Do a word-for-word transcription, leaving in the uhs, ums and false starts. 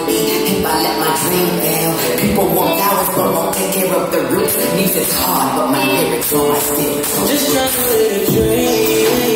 would be if I let my dream fail. People want flowers but won't take care of the roots. Music's hard but my lyrics are my spirits. Just trying to live a dream.